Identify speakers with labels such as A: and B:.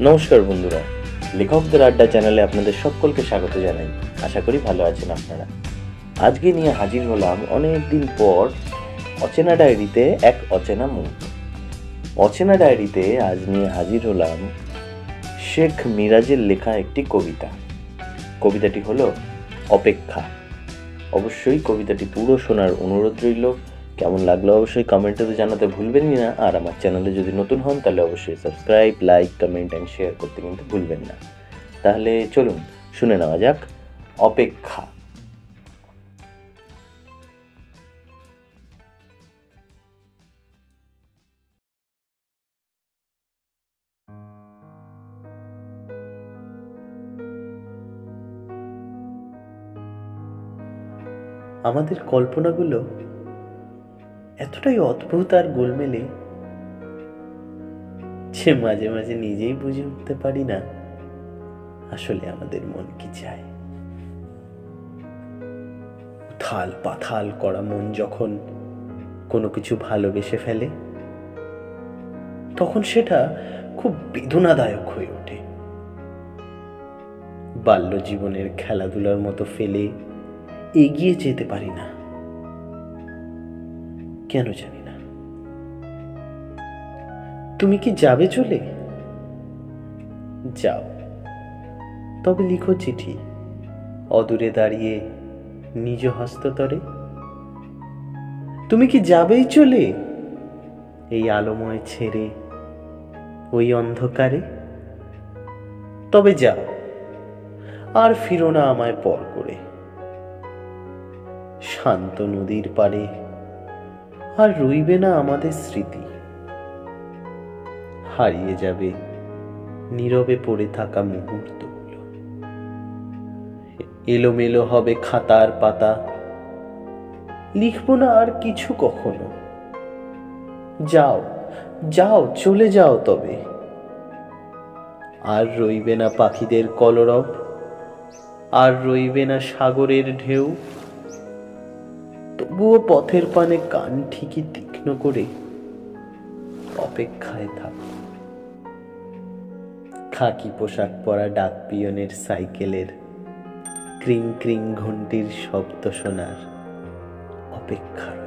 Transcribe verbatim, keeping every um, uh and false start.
A: নমস্কার বন্ধুরা, লেখকদের আড্ডা চ্যানেলে আপনাদের সকলকে স্বাগত জানাই। আশা করি ভালো আছেন আপনারা। আজকে নিয়ে হাজির হলাম অনেক দিন পর অচেনা ডায়েরিতে এক অচেনা মুখ। অচেনা ডায়েরিতে আজ নিয়ে হাজির হলাম শেখ মিরাজের লেখা একটি কবিতা। কবিতাটি হলো অপেক্ষা। অবশ্যই কবিতাটি পুরো শোনার অনুরোধ রইল। কেমন লাগলো অবশ্যই কমেন্টে তো জানাতে ভুলবেনই না। আর আমার চ্যানেলে যদি নতুন হন তাহলে অবশ্যই subscribe, like, comment and share করতে কিন্তু ভুলবেন না। তাহলে চলুন শুনে নেওয়া যাক অপেক্ষা। আমাদের কল্পনাগুলো এতটাই অদ্ভুত আর গোলমেলে যে মাঝে মাঝে নিজেই বুঝে উঠতে পারি না আসলে আমাদের মন কি চায়। উথাল পাথাল করা মন যখন কোনো কিছু ভালোবেসে ফেলে তখন সেটা খুব বেদনাদায়ক হয়ে ওঠে। বাল্য জীবনের খেলাধুলার মতো ফেলে এগিয়ে যেতে পারি না, কেন জানি না। তুমি কি যাবে চলে? যাও, তবে লিখো চিঠি অদূরে দাঁড়িয়ে নিজ হস্ততরে। তুমি কি যাবেই চলে এই আলোময় ছেড়ে ওই অন্ধকারে? তবে যাও, আর ফিরো না আমায় পর করে। শান্ত নদীর পাড়ে আর রইবে না আমাদের স্মৃতি। হারিয়ে যাবে নীরবে পড়ে থাকা মুহূর্তগুলো। এলোমেলো হবে খাতার পাতা, লিখবো না আর কিছু কখনো। যাও যাও চলে যাও, তবে আর রইবে না পাখিদের কলরব, আর রইবে না সাগরের ঢেউ। তবুও পথের পানে কান ঠিকই তীক্ষ্ণ করে অপেক্ষায় থাক। খাকি পোশাক পরা ডাক পিয়নের সাইকেলের ক্রিং ক্রিং ঘন্টির শব্দ শোনার অপেক্ষার